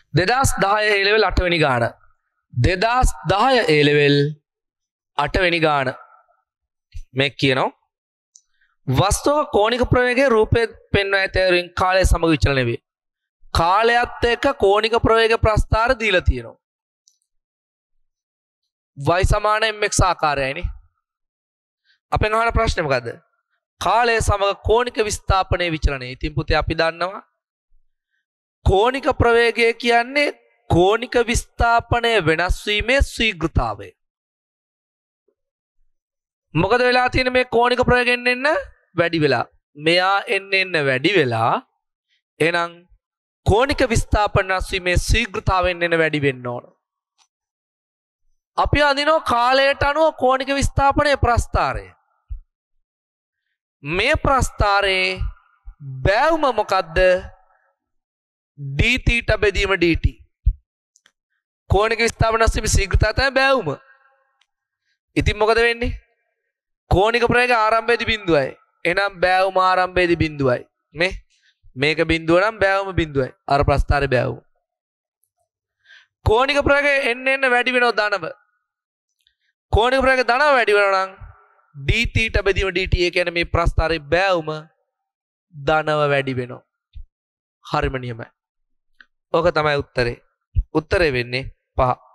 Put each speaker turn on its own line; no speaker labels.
2010 A level 8 වෙනි ගාන. 2010 A level 8 වෙනි ගාන. මේ කියනවා වස්තුවක කෝණික ප්‍රවේගයේ රූපේ පෙන්වා ඇතරින් කාලය සමග විචලනය වේ. කාලයත් එක්ක කෝණික ප්‍රවේග ප්‍රස්ථාර දීලා තියෙනවා. y සමාන mx ආකාරයයිනේ. අපෙන් අහන ප්‍රශ්නේ මොකද්ද? කාලය සමග කෝණික විස්ථාපනයේ විචලනය. ඉතින් පුතේ අපි දන්නවා කෝණික ප්‍රවේගය කියන්නේ කෝණික විස්ථාපනය වෙනස් වීමේ ශීඝ්‍රතාවය. මොකද වෙලා තියෙන්නේ මේ කෝණික ප්‍රවේගයෙන් එන්න වැඩි වෙලා. මෙයා එන්න වැඩි වෙලා එහෙනම් කෝණික විස්ථාපන වෙනස් වීමේ ශීඝ්‍රතාවයෙන් එන්න වැඩි වෙන්න ඕන. අපි අඳිනවා කාලයට අනුව කෝණික විස්ථාපනයේ ප්‍රස්ථාරය. මේ ප්‍රස්ථාරයේ බැවුම මොකද්ද? d θ බෙදීම dt. කෝණික විස්ථාපන වෙනස් වීමේ ශීඝ්‍රතාවය තමයි බැවුම. ඉතින් මොකද වෙන්නේ? කෝණික ප්‍රවේගය ආරම්භයේදී බිඳුවයි. එහෙනම් බැවුම ආරම්භයේදී බිඳුවයි. මේක බිඳුව නම් බැවුම බිඳුවයි. අර ප්‍රස්ථාරයේ බැවුම. කෝණික ප්‍රවේගය එන්න වැඩි වෙනවා ධනව. කෝණික ප්‍රවේගය ධනව වැඩි වෙනවා නම් d θ බෙදීම dt ඒ කියන්නේ මේ ප්‍රස්ථාරයේ බැවුම ධනව වැඩි වෙනවා. හරිම නියමයි. ඕක තමයි උත්තරේ. උත්තරේ වෙන්නේ 5.